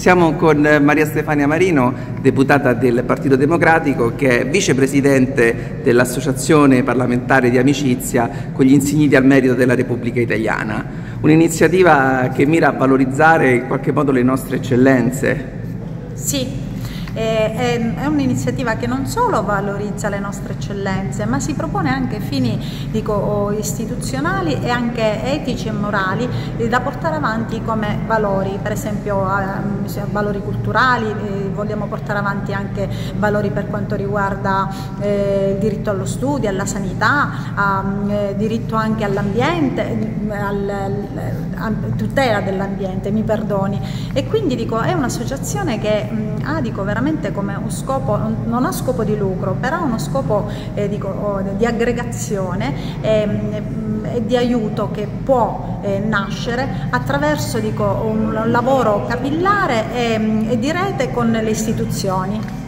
Siamo con Maria Stefania Marino, deputata del Partito Democratico, che è vicepresidente dell'Associazione Parlamentare di Amicizia con gli Insigniti al Merito della Repubblica Italiana. Un'iniziativa che mira a valorizzare in qualche modo le nostre eccellenze. Sì. È un'iniziativa che non solo valorizza le nostre eccellenze, ma si propone anche fini istituzionali e anche etici e morali da portare avanti come valori, per esempio valori culturali, vogliamo portare avanti anche valori per quanto riguarda il diritto allo studio, alla sanità, diritto anche all'ambiente, tutela dell'ambiente, mi perdoni. E quindi è un'associazione che ha veramente come un scopo, non ha scopo di lucro, però ha uno scopo di aggregazione e di aiuto che può nascere attraverso un lavoro capillare e di rete con le istituzioni.